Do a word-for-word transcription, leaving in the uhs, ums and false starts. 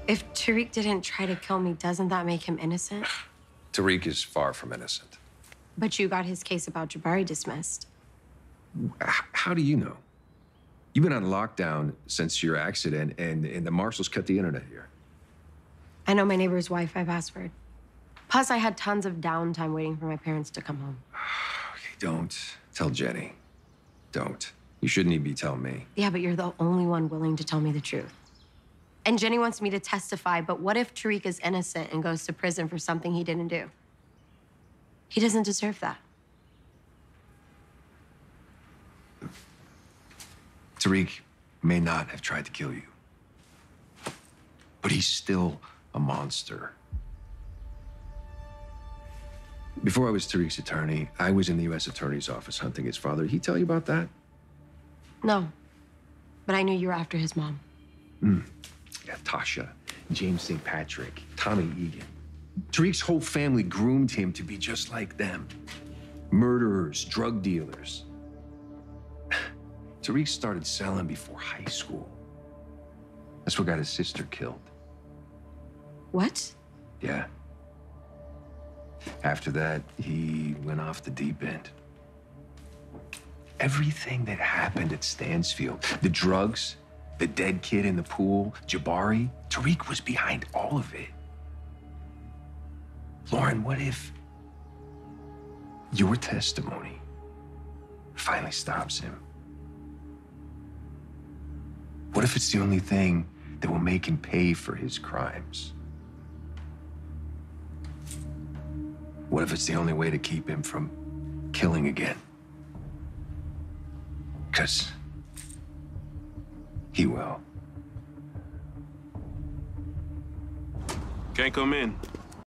If Tariq didn't try to kill me, doesn't that make him innocent? Tariq is far from innocent. But you got his case about Jabari dismissed. H- how do you know? You've been on lockdown since your accident, and, and the marshals cut the internet here. I know my neighbor's Wi-Fi password. Plus, I had tons of downtime waiting for my parents to come home. Okay, don't tell Jenny. Don't. You shouldn't even be telling me. Yeah, but you're the only one willing to tell me the truth. And Jenny wants me to testify, but what if Tariq is innocent and goes to prison for something he didn't do? He doesn't deserve that. Tariq may not have tried to kill you, but he's still a monster. Before I was Tariq's attorney, I was in the U S Attorney's office hunting his father. Did he tell you about that? No, but I knew you were after his mom. Mm. Yeah, Tasha, James Saint Patrick, Tommy Egan. Tariq's whole family groomed him to be just like them. Murderers, drug dealers. Tariq started selling before high school. That's what got his sister killed. What? Yeah. After that, he went off the deep end. Everything that happened at Stansfield, the drugs, the dead kid in the pool, Jabari, Tariq was behind all of it. Lauren, what if your testimony finally stops him? What if it's the only thing that will make him pay for his crimes? What if it's the only way to keep him from killing again? Because he will. Can't come in.